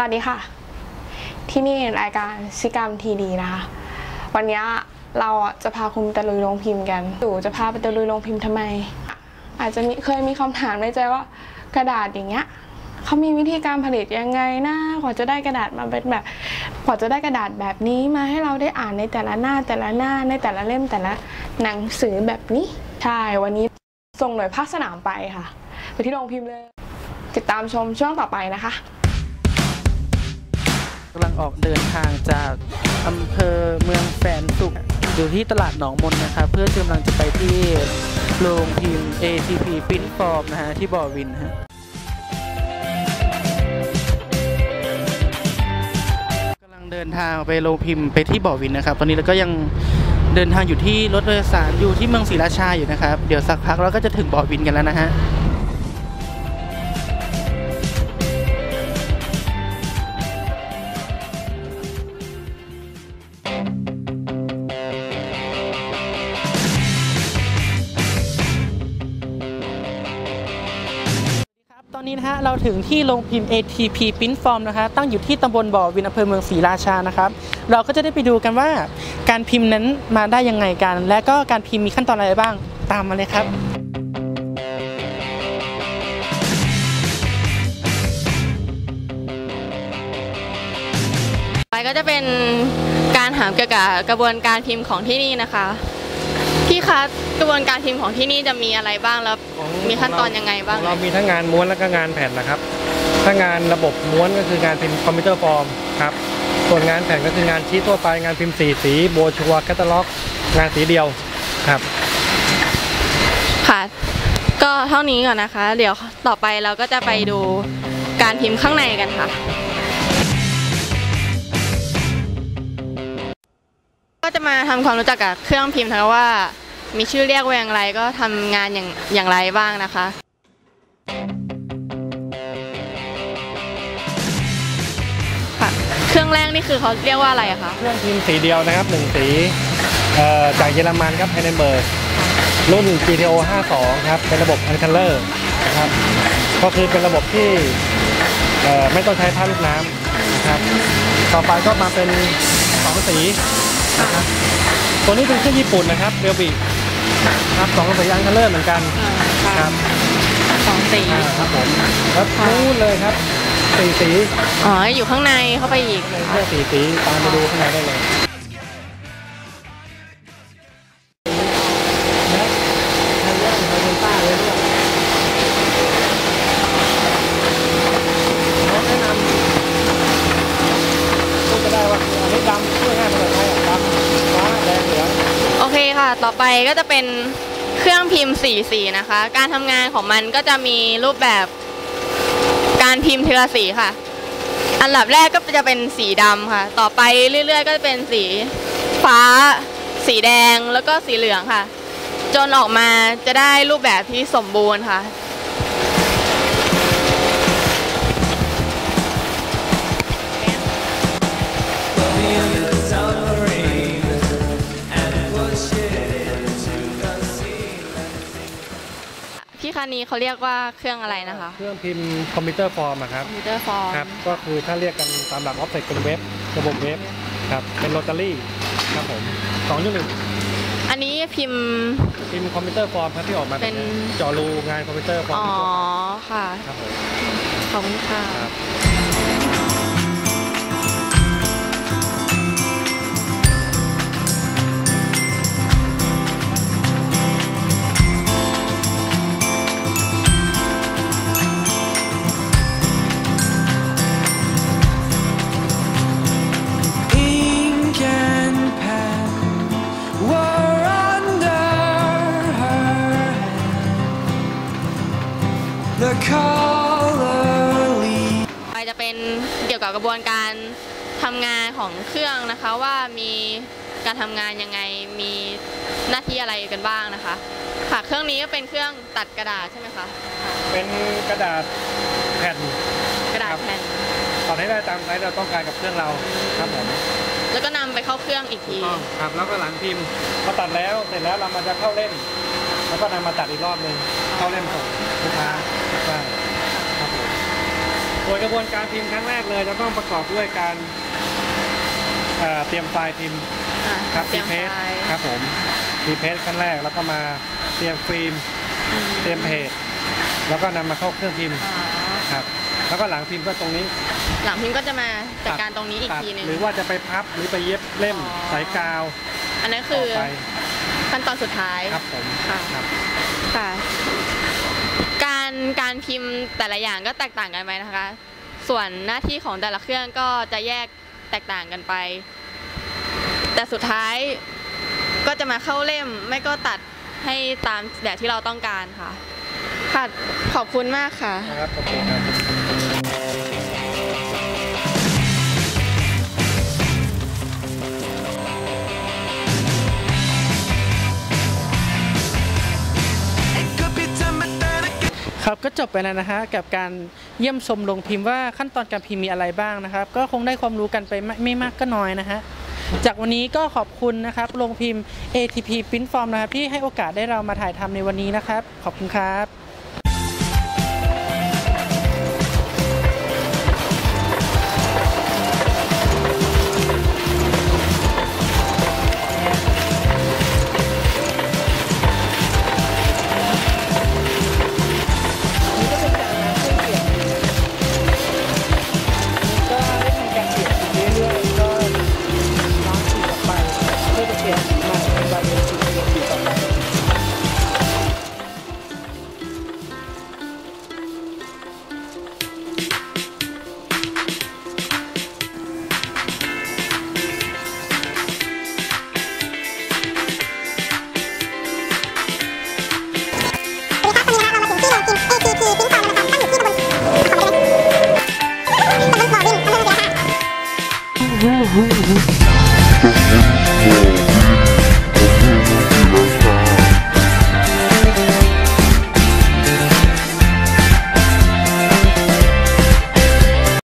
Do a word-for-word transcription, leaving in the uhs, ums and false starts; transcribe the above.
วัสดีค่ะที่นี่รายการซิกรรมทีดีนะคะวันนี้เราจะพาคุณตะลุยโรงพิมพ์กันตู่จะพาไปตะลุยโรงพิมพ์ทำไมอาจจะเคยมีคำถามในใจว่ากระดาษอย่างเงี้ยเขามีวิธีการผลิตยังไงนะกว่าจะได้กระดาษมาเป็นแบบกว่าจะได้กระดาษแบบนี้มาให้เราได้อ่านในแต่ละหน้าแต่ละหน้าในแต่ละเล่มแต่ละหนังสือแบบนี้ใช่วันนี้ส่งหน่วยภาคสนามไปค่ะไปที่โรงพิมพ์เลยติดตามชมช่วงต่อไปนะคะกำลังออกเดินทางจากอำเภอเมืองแสนสุขอยู่ที่ตลาดหนองมนนะครับเพื่อกำลังจะไปที่โรงพิมพ์ เอ ที พี Print Form นะฮะที่บ่อวินฮะกำลังเดินทางไปโรงพิมพ์ไปที่บ่อวินนะครับตอนนี้เราก็ยังเดินทางอยู่ที่รถโดยสารอยู่ที่เมืองศรีราชาอยู่นะครับเดี๋ยวสักพักเราก็จะถึงบ่อวินกันแล้วนะฮะตอนนี้นะฮะเราถึงที่โรงพิมพ์ เอ ที พี Print Form นะคะตั้งอยู่ที่ตำบลบ่อวินอำเภอเมืองศรีราชานะครับเราก็จะได้ไปดูกันว่าการพิมพ์นั้นมาได้ยังไงกันและก็การพิมพ์มีขั้นตอนอะไรบ้างตามมาเลยครับไปก็จะเป็นการถามเกี่ยวกับกระบวนการพิมพ์ของที่นี่นะคะพี่คะกระบวนการพิมพ์ของที่นี่จะมีอะไรบ้างแล้วมีขั้นตอนยังไงบ้างเรามีทั้งงานม้วนและก็งานแผ่นนะครับถ้างานระบบม้วนก็คืองานพิมพ์คอมพิวเตอร์ฟอร์มครับส่วนงานแผ่นก็คืองานชี้ทั่วไปงานพิมพ์สีสีโบชัวแคตตาล็อกงานสีเดียวครับค่ะก็เท่านี้ก่อนนะคะเดี๋ยวต่อไปเราก็จะไปดูการพิมพ์ข้างในกันค่ะก็จะมาทำความรู้จักกับเครื่องพิมพ์ทั้งว่ามีชื่อเรียกว่าอย่างไรก็ทำงานอย่างอย่างไรบ้างนะคะค่ะเครื่องแรกนี่คือเขาเรียกว่าอะไรคะเครื่องพิมพ์สีเดียวนะครับหนึ่งสีจากเยอรมันครับไฮเดนเบิร์กรุ่น จี ที โอ ห้าสิบสองครับเป็นระบบอันคัลเลอร์นะครับก็คือเป็นระบบที่ไม่ต้องใช้ท่าลูกน้ำนะครับต่อไปก็มาเป็นสองสีนะครับตัวนี้เป็นเครื่องญี่ปุ่นนะครับเบลบิครับสองสีอันคัลเลอร์เหมือนกันครับสองสีครับผมแล้วนู้นเลยครับสี่สีอ๋ออยู่ข้างในเข้าไปอีกเครื่องสี่สีตามไปดูข้างในได้เลยโอเคค่ะต่อไปก็จะเป็นเครื่องพิมพ์สีสีนะคะการทำงานของมันก็จะมีรูปแบบการพิมพ์ทีละสีค่ะอันดับแรกก็จะเป็นสีดำค่ะต่อไปเรื่อยๆก็จะเป็นสีฟ้าสีแดงแล้วก็สีเหลืองค่ะจนออกมาจะได้รูปแบบที่สมบูรณ์ค่ะพี่คันนี้เขาเรียกว่าเครื่องอะไรนะคะเครื่องพิมพ์คอมพิวเตอร์ฟอร์มครับคอมพิวเตอร์ฟอร์มครับก็คือถ้าเรียกกันตามหลักออฟเซ็ตเป็นเว็บระบบเว็บครับเป็นโรตารี่ครับผมสองจุดหนึ่งอันนี้พิมพ์พิมพ์คอมพิวเตอร์ฟอร์มครับที่ออกมาเป็นจอรูงานคอมพิวเตอร์ฟอร์มอ๋อค่ะครับผมขอบคุณค่ะไปจะเป็นเกี่ยวกับกระบวนการทำงานของเครื่องนะคะว่ามีการทำงานยังไงมีหน้าที่อะไรกันบ้างนะคะค่ะเครื่องนี้ก็เป็นเครื่องตัดกระดาษใช่ไหมคะเป็นกระดาษแผ่นกระดาษแผ่นตัดให้ได้ตามไซส์เราต้องการกับเครื่องเราครับผมแล้วก็นำไปเข้าเครื่องอีกทีครับแล้วก็หลังพิมพ์พอตัดแล้วเสร็จแล้วเรามาจะเข้าเล่มแล้วก็นำมาตัดอีกรอบหนึ่งเข้าเล่มส่งลูกค้าใช่ครับผมโดยกระบวนการพิมพ์ครั้งแรกเลยจะต้องประกอบด้วยการเอ่อเตรียมไฟล์พิมพ์อ่ะครับเตรียมเพไฟสล์ครับผมพีเพสขั้นแรกแล้วก็มาเตรียมฟิล์มอืมเตรียมเพจแล้วก็นำมาเข้าเครื่องพิมพ์อ๋อครับแล้วก็หลังพิมพ์ก็ตรงนี้หลังพิมพ์ก็จะมาจัดการตรงนี้อีกตัดทีหนึงหรือว่าจะไปพับหรือไปเย็บเล่มอ๋อสายกาวอันนั้นต่คืออไปขั้นตอนสุดท้ายครับผมค่ะครับค่ะ การการพิมพ์แต่ละอย่างก็แตกต่างกันไปนะคะ ส่วนหน้าที่ของแต่ละเครื่องก็จะแยกแตกต่างกันไป แต่สุดท้ายก็จะมาเข้าเล่มไม่ก็ตัดให้ตามแบบที่เราต้องการค่ะ ค่ะ ขอบคุณมากค่ะครับโอเคครับครับก็จบไปแล้วนะฮะกับการเยี่ยมชมโรงพิมพ์ว่าขั้นตอนการพิมพ์มีอะไรบ้างนะครับ ก็คงได้ความรู้กันไปไม่ไม่มากก็น้อยนะฮะจากวันนี้ก็ขอบคุณนะครับโรงพิมพ์ เอ ที พี Printform นะครับที่ให้โอกาสได้เรามาถ่ายทำในวันนี้นะครับขอบคุณครับ ก็ได้ทำการเปลี่ยนสีเรื่อยๆก็ล้างสีออกไปเพื่อจะเปลี่ยนมาเป็นบาเรนสีสีต่อไป Woo-hoo-hoo.